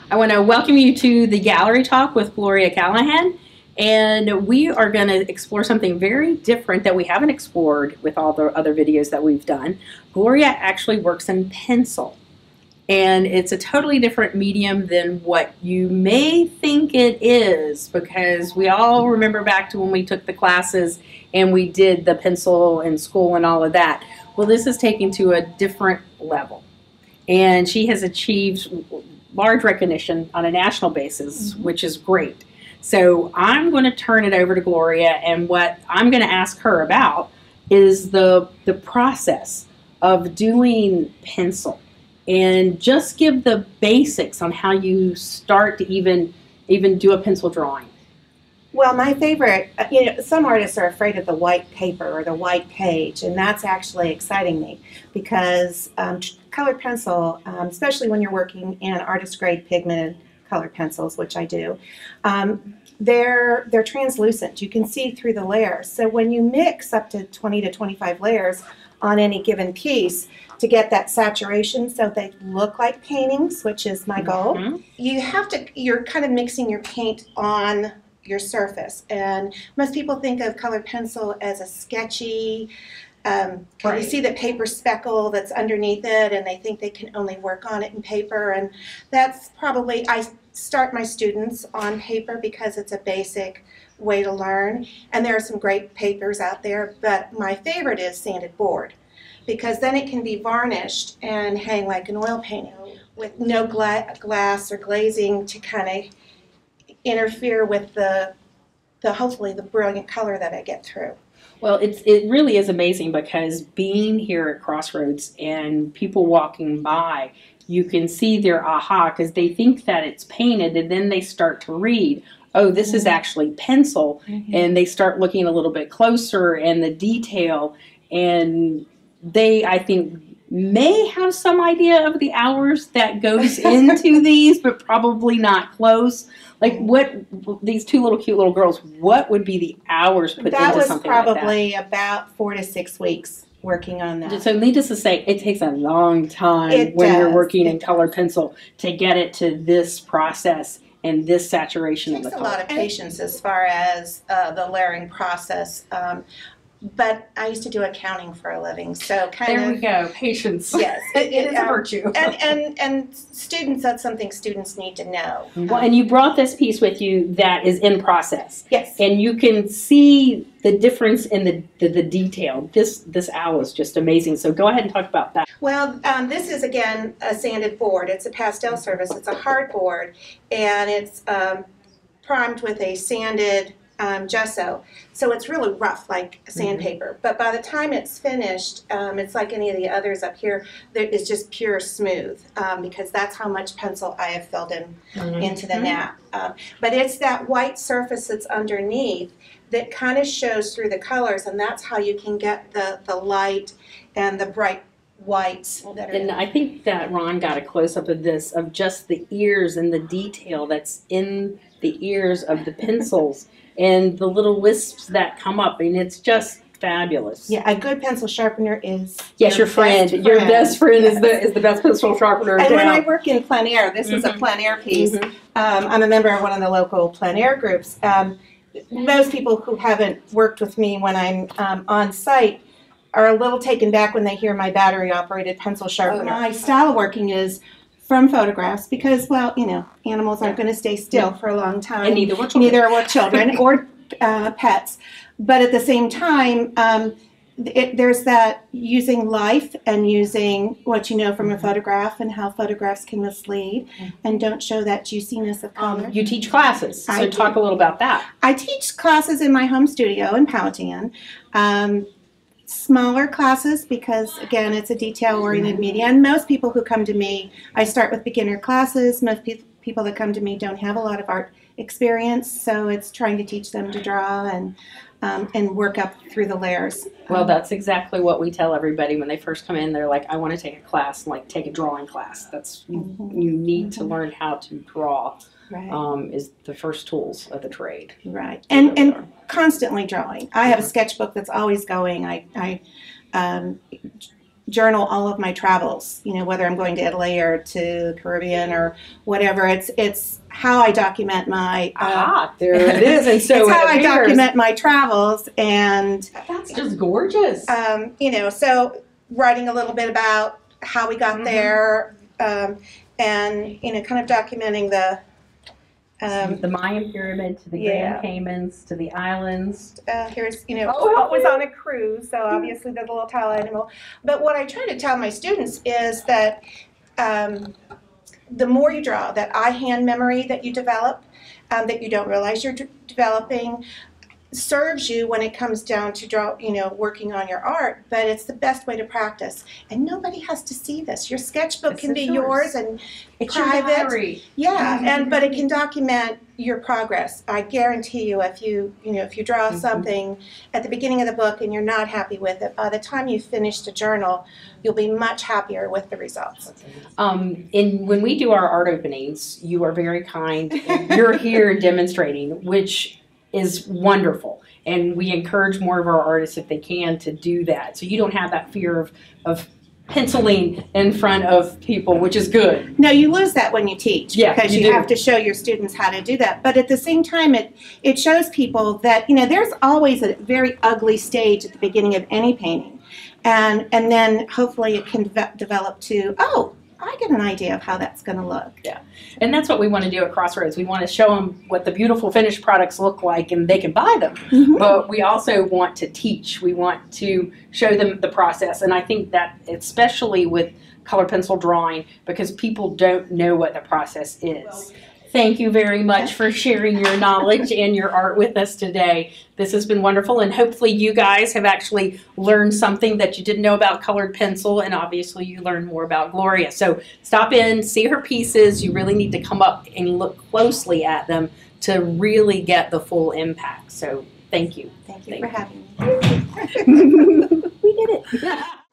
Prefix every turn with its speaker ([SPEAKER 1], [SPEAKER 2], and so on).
[SPEAKER 1] I want to welcome you to the Gallery Talk with Gloria Callahan. And we are going to explore something very different that we haven't explored with all the other videos that we've done. Gloria actually works in pencil. And it's a totally different medium than what you may think it is, because we all remember back to when we took the classes and we did the pencil in school and all of that. Well, this is taken to a different level. And she has achieved large recognition on a national basis, which is great. So I'm going to turn it over to Gloria, and what I'm going to ask her about is the process of doing pencil, and just give the basics on how you start to even do a pencil drawing.
[SPEAKER 2] Well, my favorite, some artists are afraid of the white paper or the white page, and that's actually exciting me, because colored pencil, especially when you're working in artist grade pigmented colored pencils, which I do, they're translucent. You can see through the layers. So when you mix up to 20 to 25 layers on any given piece to get that saturation so they look like paintings, which is my goal, you're kind of mixing your paint on your surface. And most people think of colored pencil as a sketchy, you see the paper speckle that's underneath it, and they think they can only work on it in paper. And that's probably, I start my students on paper because it's a basic way to learn. And there are some great papers out there, but my favorite is sanded board, because then it can be varnished and hang like an oil painting with no glass or glazing to kind of interfere with the hopefully the brilliant color that I get through.
[SPEAKER 1] Well, it really is amazing, because being here at Crossroads and people walking by, you can see their aha, because they think that it's painted, and then they start to read, oh, this is actually pencil, and they start looking a little bit closer, and the detail, and they, I think, may have some idea of the hours that goes into these, but probably not close. Like, what, these two cute little girls, what would be the hours put into something like that?
[SPEAKER 2] That was probably about 4 to 6 weeks working on that.
[SPEAKER 1] So needless to say, it takes a long time you're working in colored pencil to get it to this process and this saturation of the color.
[SPEAKER 2] It takes a lot of patience as far as the layering process. But I used to do accounting for a living, so
[SPEAKER 1] there we go, patience.
[SPEAKER 2] Yes,
[SPEAKER 1] it is a virtue.
[SPEAKER 2] And students, that's something students need to know.
[SPEAKER 1] Well, and you brought this piece with you that is in process.
[SPEAKER 2] Yes.
[SPEAKER 1] And you can see the difference in the detail. This owl is just amazing. So go ahead and talk about that.
[SPEAKER 2] Well, this is, again, a sanded board. It's a pastel surface. It's a hard board, and it's primed with a sanded gesso, so it's really rough like sandpaper, but by the time it's finished, it's like any of the others up here, it's just pure smooth, because that's how much pencil I have filled into the nap. But it's that white surface that's underneath that kind of shows through the colors, and that's how you can get the light and the bright whites that are
[SPEAKER 1] and I think that Ron got a close-up of this, of just the ears and the detail that's in the ears of the pencils and the little wisps that come up. I mean, it's just fabulous.
[SPEAKER 2] Yeah, a good pencil sharpener is
[SPEAKER 1] your friend. Your best friend is the best pencil sharpener.
[SPEAKER 2] And when I work in plein air, this is a plein air piece. I'm a member of one of the local plein air groups. Most people who haven't worked with me when I'm on site are a little taken back when they hear my battery-operated pencil sharpener. My style of working is from photographs, because, well, animals aren't going to stay still for a long time.
[SPEAKER 1] And neither were children.
[SPEAKER 2] Neither were children or pets. But at the same time, there's that using life and using what you know from a photograph and how photographs can mislead and don't show that juiciness of color.
[SPEAKER 1] You teach classes, so talk a little about that.
[SPEAKER 2] I teach classes in my home studio in Powhatan. Smaller classes, because again, it's a detail-oriented media, and most people who come to me, I start with beginner classes. Most people that come to me don't have a lot of art experience, so it's trying to teach them to draw and work up through the layers.
[SPEAKER 1] Well, that's exactly what we tell everybody when they first come in. They're like, I want to take a class, like take a drawing class. That's you need to learn how to draw.
[SPEAKER 2] Right.
[SPEAKER 1] Is the first tools of the trade.
[SPEAKER 2] Right. And constantly drawing. I have a sketchbook that's always going. I journal all of my travels, whether I'm going to Italy or to the Caribbean or whatever. It's how I document my
[SPEAKER 1] there it is. And so
[SPEAKER 2] it's how I document my travels, and
[SPEAKER 1] that's just gorgeous.
[SPEAKER 2] So writing a little bit about how we got there, and kind of documenting the
[SPEAKER 1] Mayan pyramid to the Grand Caymans to the islands.
[SPEAKER 2] Here's, I was on a cruise, so obviously there's a little tile animal. But what I try to tell my students is that the more you draw, that eye-hand memory that you develop, that you don't realize you're developing, serves you when it comes down to working on your art. But it's the best way to practice, and nobody has to see this. Your sketchbook can be yours and
[SPEAKER 1] it's
[SPEAKER 2] private.
[SPEAKER 1] Your diary.
[SPEAKER 2] But it can document your progress. I guarantee you, if you draw something at the beginning of the book and you're not happy with it, by the time you finish the journal, you'll be much happier with the results.
[SPEAKER 1] When we do our art openings, you are very kind. You're here demonstrating, which is wonderful, and we encourage more of our artists, if they can, to do that, so you don't have that fear of penciling in front of people, which is good.
[SPEAKER 2] No, you lose that when you teach, because you have to show your students how to do that. But at the same time, it shows people that there's always a very ugly stage at the beginning of any painting, and then hopefully it can develop to, I get an idea of how that's going to look.
[SPEAKER 1] Yeah, and that's what we want to do at Crossroads. We want to show them what the beautiful finished products look like, and they can buy them. But we also want to teach. We want to show them the process, and I think that especially with color pencil drawing, because people don't know what the process is. Thank you very much for sharing your knowledge and your art with us today. This has been wonderful, and hopefully you guys have actually learned something that you didn't know about colored pencil, and obviously you learned more about Gloria. So stop in, see her pieces. You really need to come up and look closely at them to really get the full impact. So thank you.
[SPEAKER 2] Thank you for having me.
[SPEAKER 1] We did it.